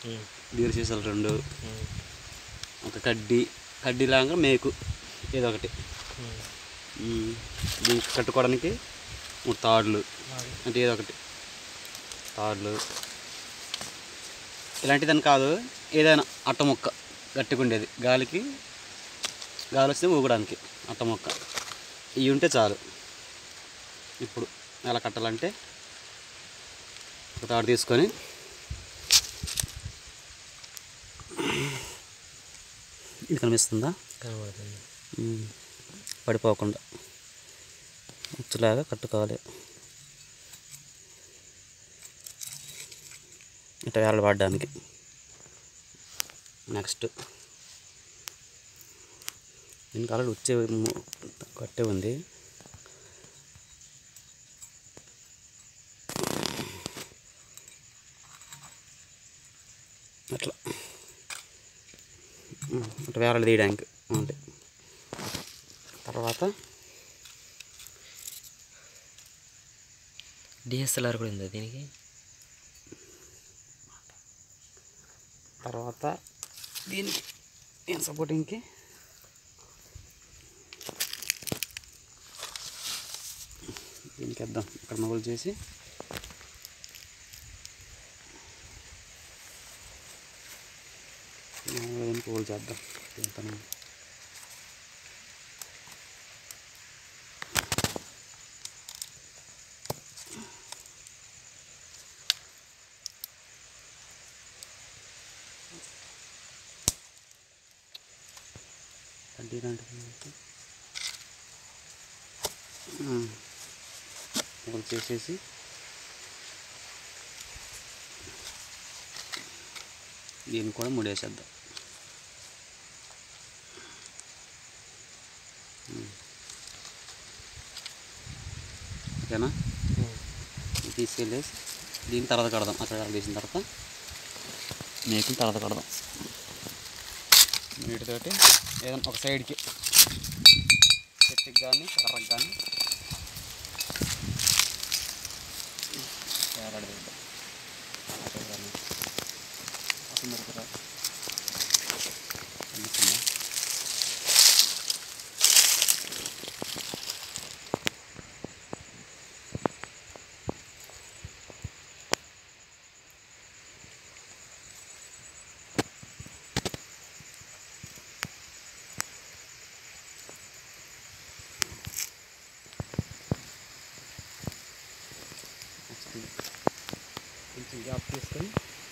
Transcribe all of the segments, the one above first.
Beer సీసాలు 2, ఒక కడ్డీలాగా మేకు ఏదో ఒకటి, దీనికి కట్టుకోవడానికి 3 తాడులు అంటే ఏదో ఒకటి తాడులు. ఇలాంటిదని కాదు, ఏదైనా అట్ట ముక్క గట్టిగా ఉండేది, గాలి వస్తే ఊగడానికి అట్ట ముక్క ఇవి ఉంటే చాలు. ఇప్పుడు ఎలా కట్టాలంటే ఒక తాడు తీసుకొని ఇది కనిపిస్తుందా, కనబడుతుంది, పడిపోకుండా ఉచ్చులాగా కట్టుకోవాలి. ఇట్లా వేలాడబడడానికి. నెక్స్ట్ దీనికి ఆల్రెడీ వచ్చే కట్టే ఉంది. అట్లా వేలాడి తీయడానికి అంతే. తర్వాత డిఎస్ఎల్ఆర్ కూడా ఉంది దీనికి. తర్వాత దీనికి ఏం సపోర్టింగ్కి దీనికి వేద్దాం. ఇక్కడ మొదలు చేసి పోలు చేద్దాం. చేసేసి దీన్ని కూడా ముడేసేద్దాం. ఓకేనా, తీసుకెళ్ళేసి దీన్ని తర్వాత కడదాం. అక్కడ వేసిన తర్వాత మేకుని తర్వాత కడదాం. వీటితోటి ఏదైనా ఒక సైడ్కి చెట్టుకి కానీ కర్రకు కానీ వేలాడేద్దాం. కొంచెం గ్యాప్ తీసుకొని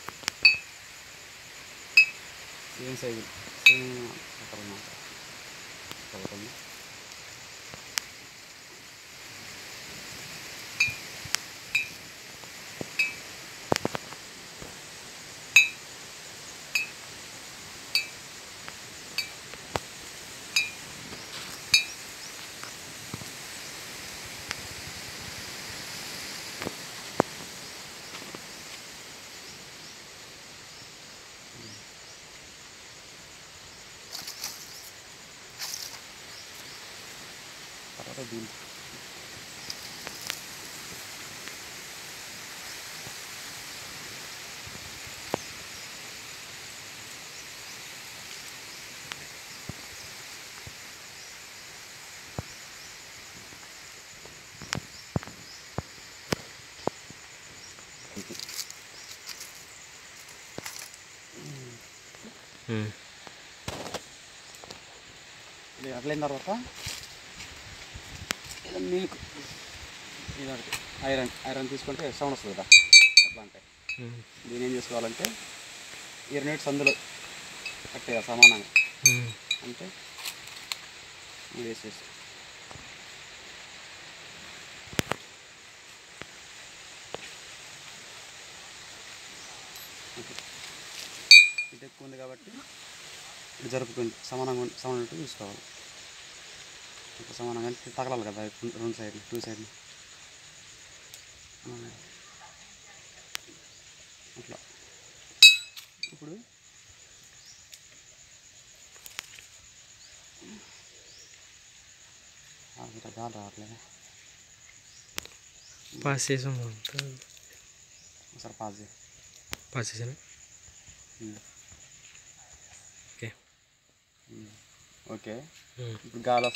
సేమ్ సైజు అక్కడ చదువుతుంది. తర్వాత దీనికి ఇది అట్లయిన తర్వాత మీకు ఇలాంటి ఐరన్ తీసుకుంటే సౌండ్ వస్తుంది కదా, అట్లా అంటే దీని ఏం చేసుకోవాలంటే ఈ 2 సందులు కట్టేదా సమానంగా అంటే వేసేసి ఇటు ఎక్కువ ఉంది కాబట్టి ఇటు జరుపుకొని సమానంగా సమానంగా చూసుకోవాలి. సమానంగా తగలాలి కదా 2 సైడ్లు 2 సైడ్లు అట్లా. ఇప్పుడు గాలి రావట్లేదు, పాస్ చేసాం ఒకసారి పాస్ చేయి. పాస్ చేసాను. ఓకే. ఓకే, ఇప్పుడు గాలి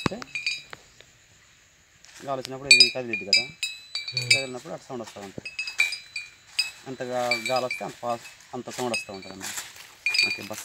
వచ్చినప్పుడు ఇది కదిలిద్ది కదా, కదిలినప్పుడు అటు సౌండ్ వస్తూ ఉంటుంది. ఎంత గాలి వస్తే అంత సౌండ్ వస్తూ ఉంటుంది అన్నమాట. Okay bus.